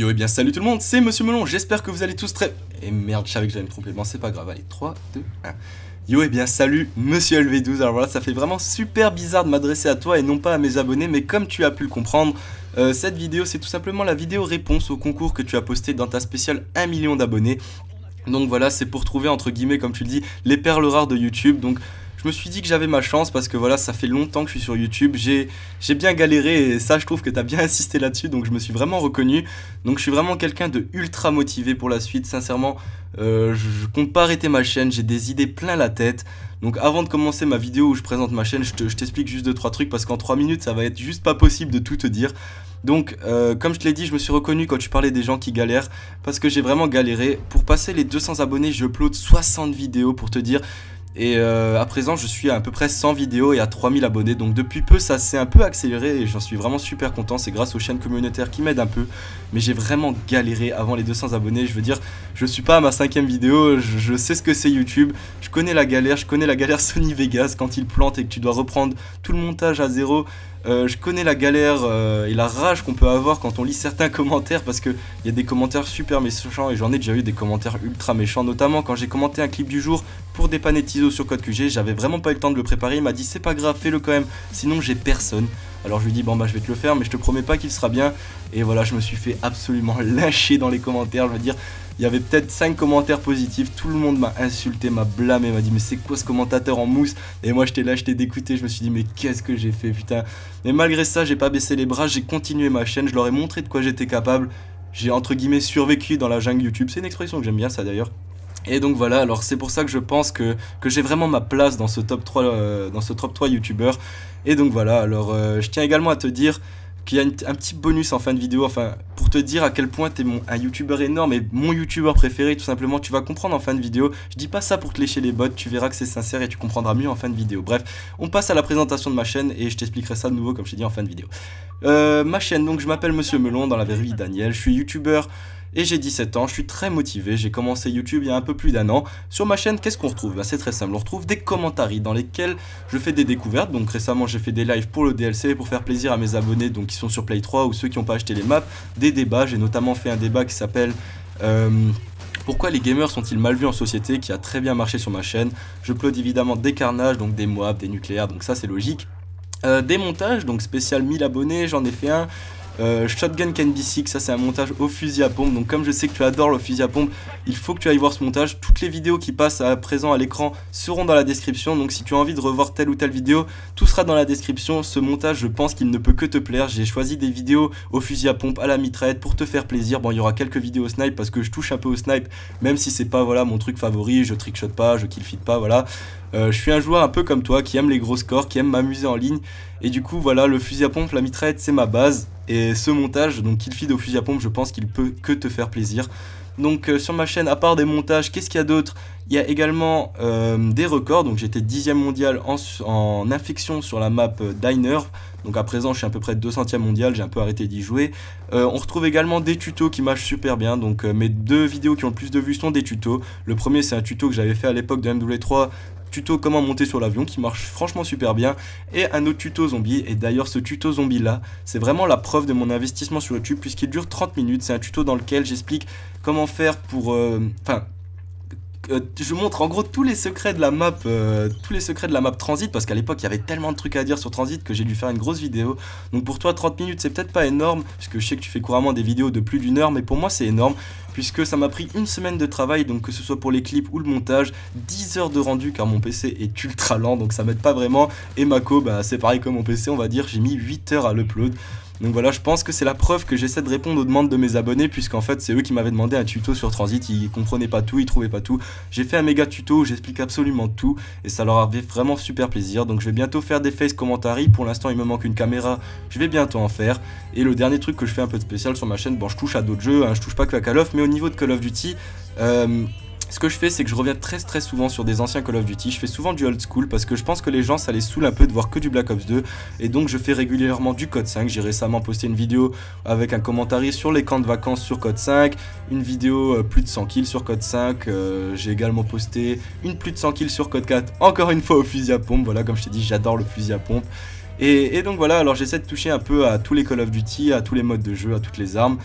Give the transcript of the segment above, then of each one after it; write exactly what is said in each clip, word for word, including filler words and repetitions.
Yo et bien salut tout le monde, c'est Monsieur Melon, j'espère que vous allez tous très... Et merde, je savais que j'allais me tromper, bon c'est pas grave, allez, trois, deux, un... Yo et bien salut Monsieur L V douze, alors voilà, ça fait vraiment super bizarre de m'adresser à toi et non pas à mes abonnés, mais comme tu as pu le comprendre, euh, cette vidéo c'est tout simplement la vidéo réponse au concours que tu as posté dans ta spéciale un million d'abonnés. Donc voilà, c'est pour trouver entre guillemets, comme tu le dis, les perles rares de YouTube, donc... Je me suis dit que j'avais ma chance parce que voilà, ça fait longtemps que je suis sur YouTube, j'ai bien galéré et ça je trouve que tu as bien insisté là-dessus, donc je me suis vraiment reconnu. Donc je suis vraiment quelqu'un de ultra motivé pour la suite, sincèrement, euh, je, je compte pas arrêter ma chaîne, j'ai des idées plein la tête. Donc avant de commencer ma vidéo où je présente ma chaîne, je t'explique juste deux trois trucs parce qu'en trois minutes ça va être juste pas possible de tout te dire. Donc euh, comme je te l'ai dit, je me suis reconnu quand tu parlais des gens qui galèrent parce que j'ai vraiment galéré. Pour passer les deux cents abonnés, je upload soixante vidéos pour te dire. Et euh, à présent je suis à, à peu près cent vidéos et à trois mille abonnés, donc depuis peu ça s'est un peu accéléré et j'en suis vraiment super content. C'est grâce aux chaînes communautaires qui m'aident un peu, mais j'ai vraiment galéré avant les deux cents abonnés. Je veux dire, je suis pas à ma cinquième vidéo, je, je sais ce que c'est YouTube, je connais la galère, je connais la galère Sony Vegas quand il plante et que tu dois reprendre tout le montage à zéro. Euh, je connais la galère euh, et la rage qu'on peut avoir quand on lit certains commentaires parce qu'il y a des commentaires super méchants et j'en ai déjà eu des commentaires ultra méchants, notamment quand j'ai commenté un clip du jour pour dépanner Tizo sur Code Q G. J'avais vraiment pas eu le temps de le préparer, il m'a dit c'est pas grave, fais-le quand même, sinon j'ai personne. Alors je lui dis bon bah je vais te le faire mais je te promets pas qu'il sera bien. Et voilà, je me suis fait absolument lyncher dans les commentaires. Je veux dire, il y avait peut-être cinq commentaires positifs, tout le monde m'a insulté, m'a blâmé, m'a dit mais c'est quoi ce commentateur en mousse? Et moi j'étais là, j'étais dégoûté, je me suis dit mais qu'est-ce que j'ai fait putain. Mais malgré ça j'ai pas baissé les bras, j'ai continué ma chaîne, je leur ai montré de quoi j'étais capable. J'ai entre guillemets survécu dans la jungle YouTube, c'est une expression que j'aime bien ça d'ailleurs. Et donc voilà, alors c'est pour ça que je pense que, que j'ai vraiment ma place dans ce top trois, euh, dans ce top trois youtubeurs. Et donc voilà, alors euh, je tiens également à te dire qu'il y a une, un petit bonus en fin de vidéo, enfin pour te dire à quel point t'es mon, un youtubeur énorme et mon youtubeur préféré tout simplement. Tu vas comprendre en fin de vidéo, je dis pas ça pour te lécher les bottes, tu verras que c'est sincère et tu comprendras mieux en fin de vidéo. Bref, on passe à la présentation de ma chaîne et je t'expliquerai ça de nouveau comme je t'ai dit en fin de vidéo. Euh, ma chaîne, donc je m'appelle Monsieur Melon, dans la vraie vie Daniel, je suis youtubeur. Et j'ai dix-sept ans, je suis très motivé, j'ai commencé YouTube il y a un peu plus d'un an. Sur ma chaîne, qu'est-ce qu'on retrouve? Bah, c'est très simple, on retrouve des commentaires dans lesquels je fais des découvertes. Donc récemment j'ai fait des lives pour le D L C, pour faire plaisir à mes abonnés donc qui sont sur Play trois ou ceux qui n'ont pas acheté les maps. Des débats, j'ai notamment fait un débat qui s'appelle... Euh, Pourquoi les gamers sont-ils mal vus en société, qui a très bien marché sur ma chaîne. Je upload évidemment des carnages, donc des moabs, des nucléaires, donc ça c'est logique. Euh, des montages, donc spécial mille abonnés, j'en ai fait un. Euh, Shotgun Can Be Sick, ça c'est un montage au fusil à pompe. Donc comme je sais que tu adores le fusil à pompe, il faut que tu ailles voir ce montage. Toutes les vidéos qui passent à présent à l'écran seront dans la description. Donc si tu as envie de revoir telle ou telle vidéo, tout sera dans la description. Ce montage, je pense qu'il ne peut que te plaire. J'ai choisi des vidéos au fusil à pompe, à la mitraillette pour te faire plaisir. Bon, il y aura quelques vidéos au snipe parce que je touche un peu au snipe, même si c'est pas voilà mon truc favori. Je trickshot pas, je killfeed pas, voilà. Euh, je suis un joueur un peu comme toi qui aime les gros scores, qui aime m'amuser en ligne. Et du coup voilà, le fusil à pompe, la mitraillette c'est ma base. Et ce montage, donc kill feed au fusil à pompe, je pense qu'il peut que te faire plaisir. Donc euh, sur ma chaîne, à part des montages, qu'est-ce qu'il y a d'autre? Il y a également euh, des records. Donc j'étais dixième mondial en, en infection sur la map euh, Diner. Donc à présent je suis à peu près deux centième mondial, j'ai un peu arrêté d'y jouer. Euh, on retrouve également des tutos qui marchent super bien. Donc euh, mes deux vidéos qui ont le plus de vues sont des tutos. Le premier c'est un tuto que j'avais fait à l'époque de M W trois. Tuto comment monter sur l'avion qui marche franchement super bien, et un autre tuto zombie. Et d'ailleurs ce tuto zombie là c'est vraiment la preuve de mon investissement sur YouTube puisqu'il dure trente minutes. C'est un tuto dans lequel j'explique comment faire pour euh, enfin euh, je montre en gros tous les secrets de la map euh, tous les secrets de la map Transit, parce qu'à l'époque il y avait tellement de trucs à dire sur Transit que j'ai dû faire une grosse vidéo. Donc pour toi trente minutes c'est peut-être pas énorme puisque je sais que tu fais couramment des vidéos de plus d'une heure, mais pour moi c'est énorme puisque ça m'a pris une semaine de travail, donc que ce soit pour les clips ou le montage, dix heures de rendu car mon P C est ultra lent donc ça m'aide pas vraiment. Et Mako, bah, c'est pareil comme mon P C, on va dire, j'ai mis huit heures à l'upload. Donc voilà, je pense que c'est la preuve que j'essaie de répondre aux demandes de mes abonnés, puisqu'en fait c'est eux qui m'avaient demandé un tuto sur Transit, ils comprenaient pas tout, ils trouvaient pas tout. J'ai fait un méga tuto où j'explique absolument tout et ça leur avait vraiment super plaisir. Donc je vais bientôt faire des face commentaries, pour l'instant il me manque une caméra, je vais bientôt en faire. Et le dernier truc que je fais un peu de spécial sur ma chaîne, bon je touche à d'autres jeux, hein, je touche pas que à Call of, mais au niveau de Call of Duty, euh, ce que je fais c'est que je reviens très très souvent sur des anciens Call of Duty. Je fais souvent du old school parce que je pense que les gens ça les saoule un peu de voir que du Black Ops deux. Et donc je fais régulièrement du Code cinq. J'ai récemment posté une vidéo avec un commentaire sur les camps de vacances sur Code cinq. Une vidéo euh, plus de cent kills sur Code cinq. euh, J'ai également posté une plus de cent kills sur Code quatre. Encore une fois au fusil à pompe. Voilà, comme je t'ai dit, j'adore le fusil à pompe. Et, et donc voilà, alors j'essaie de toucher un peu à tous les Call of Duty, à tous les modes de jeu, à toutes les armes.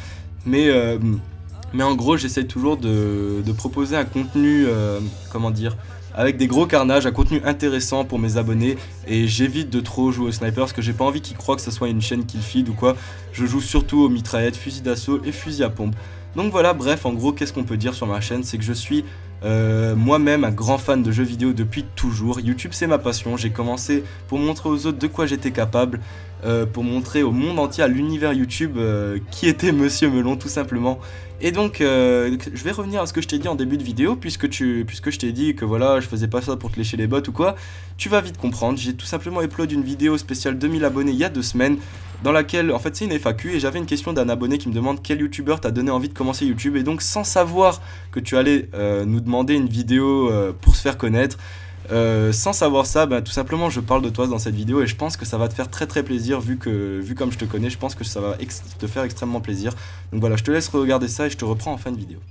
Mais, euh, mais en gros, j'essaye toujours de, de proposer un contenu, euh, comment dire, avec des gros carnages, un contenu intéressant pour mes abonnés. Et j'évite de trop jouer au sniper parce que j'ai pas envie qu'ils croient que ce soit une chaîne kill feed ou quoi. Je joue surtout aux mitraillettes, fusils d'assaut et fusils à pompe. Donc voilà, bref, en gros, qu'est-ce qu'on peut dire sur ma chaîne? C'est que je suis euh, moi-même un grand fan de jeux vidéo depuis toujours. YouTube, c'est ma passion. J'ai commencé pour montrer aux autres de quoi j'étais capable, euh, pour montrer au monde entier, à l'univers YouTube, euh, qui était Monsieur Melon, tout simplement. Et donc, euh, je vais revenir à ce que je t'ai dit en début de vidéo, puisque, tu, puisque je t'ai dit que voilà, je faisais pas ça pour te lécher les bottes ou quoi. Tu vas vite comprendre. J'ai tout simplement upload une vidéo spéciale deux mille abonnés il y a deux semaines, dans laquelle, en fait, c'est une F A Q, et j'avais une question d'un abonné qui me demande quel youtubeur t'a donné envie de commencer YouTube. Et donc, sans savoir que tu allais euh, nous demander une vidéo euh, pour se faire connaître, Euh, sans savoir ça, bah, tout simplement je parle de toi dans cette vidéo et je pense que ça va te faire très très plaisir vu que vu comme je te connais, je pense que ça va te faire extrêmement plaisir. Donc voilà, je te laisse regarder ça et je te reprends en fin de vidéo.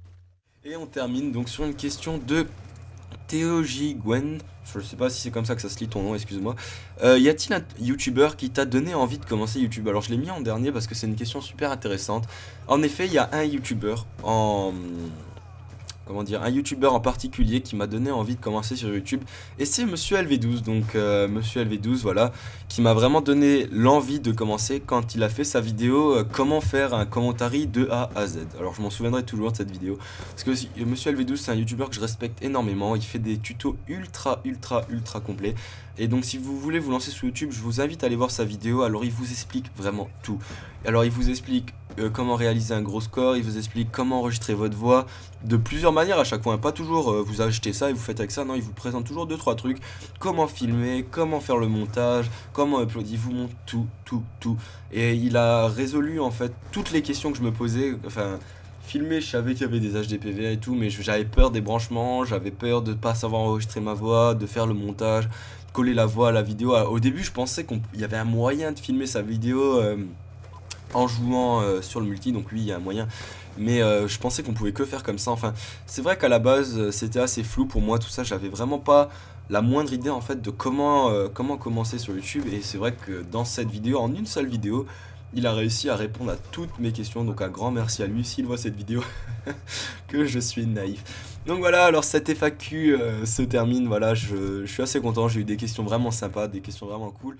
Et on termine donc sur une question de Théo J. Gwen, je sais pas si c'est comme ça que ça se lit ton nom, excuse-moi. Euh, y a-t-il un youtubeur qui t'a donné envie de commencer YouTube? Alors je l'ai mis en dernier parce que c'est une question super intéressante. En effet, il y a un youtubeur en... Comment dire, un youtubeur en particulier qui m'a donné envie de commencer sur YouTube, et c'est Monsieur L V douze, donc euh, Monsieur L V douze, voilà, qui m'a vraiment donné l'envie de commencer quand il a fait sa vidéo euh, comment faire un commentary de A à Z. Alors je m'en souviendrai toujours de cette vidéo, parce que euh, Monsieur L V douze c'est un youtubeur que je respecte énormément, il fait des tutos ultra ultra ultra complets, et donc si vous voulez vous lancer sur YouTube, je vous invite à aller voir sa vidéo. Alors il vous explique vraiment tout, alors il vous explique Euh, comment réaliser un gros score, il vous explique comment enregistrer votre voix de plusieurs manières à chaque fois, hein. Pas toujours euh, vous achetez ça et vous faites avec ça, non, il vous présente toujours deux trois trucs, comment filmer, comment faire le montage, comment uploader, il vous montre tout, tout, tout, et il a résolu en fait toutes les questions que je me posais. Enfin, filmer, je savais qu'il y avait des H D P V et tout, mais j'avais peur des branchements, j'avais peur de pas savoir enregistrer ma voix, de faire le montage, coller la voix à la vidéo. Au début je pensais qu'il y avait un moyen de filmer sa vidéo euh, en jouant euh, sur le multi, donc oui il y a un moyen, mais euh, je pensais qu'on pouvait que faire comme ça. Enfin, c'est vrai qu'à la base euh, c'était assez flou pour moi tout ça, j'avais vraiment pas la moindre idée en fait de comment, euh, comment commencer sur YouTube, et c'est vrai que dans cette vidéo, en une seule vidéo, il a réussi à répondre à toutes mes questions, donc un grand merci à lui s'il voit cette vidéo, que je suis naïf. Donc voilà, alors cette F A Q euh, se termine, voilà, je, je suis assez content, j'ai eu des questions vraiment sympas, des questions vraiment cool.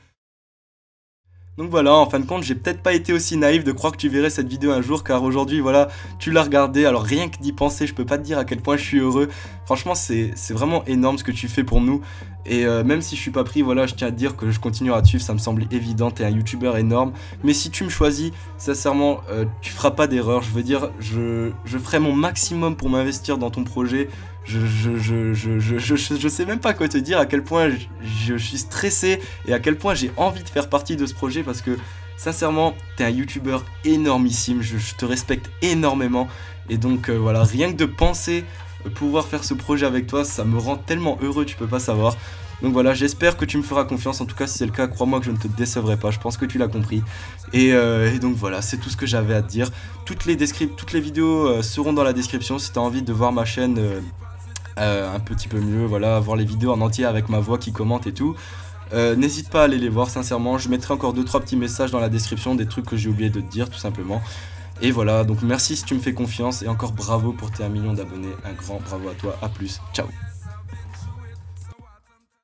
Donc voilà, en fin de compte, j'ai peut-être pas été aussi naïf de croire que tu verrais cette vidéo un jour, car aujourd'hui, voilà, tu l'as regardée. Alors rien que d'y penser, je peux pas te dire à quel point je suis heureux. Franchement, c'est vraiment énorme ce que tu fais pour nous. Et euh, même si je suis pas pris, voilà, je tiens à te dire que je continuerai à te suivre, ça me semble évident, t'es un youtubeur énorme. Mais si tu me choisis, sincèrement, euh, tu feras pas d'erreur. Je veux dire, je, je ferai mon maximum pour m'investir dans ton projet. Je, je, je, je, je, je, je, je sais même pas quoi te dire, à quel point je, je suis stressé et à quel point j'ai envie de faire partie de ce projet, parce que sincèrement, t'es un youtubeur énormissime, je, je te respecte énormément. Et donc euh, voilà, rien que de penser pouvoir faire ce projet avec toi, ça me rend tellement heureux, tu peux pas savoir. Donc voilà, j'espère que tu me feras confiance. En tout cas, si c'est le cas, crois-moi que je ne te décevrai pas. Je pense que tu l'as compris. Et, euh, et donc voilà, c'est tout ce que j'avais à te dire. Toutes les, toutes les vidéos euh, seront dans la description. Si tu as envie de voir ma chaîne euh, euh, un petit peu mieux, voilà, voir les vidéos en entier avec ma voix qui commente et tout, euh, n'hésite pas à aller les voir, sincèrement. Je mettrai encore deux trois petits messages dans la description, des trucs que j'ai oublié de te dire, tout simplement. Et voilà, donc merci si tu me fais confiance. Et encore bravo pour tes un million d'abonnés. Un grand bravo à toi. À plus. Ciao.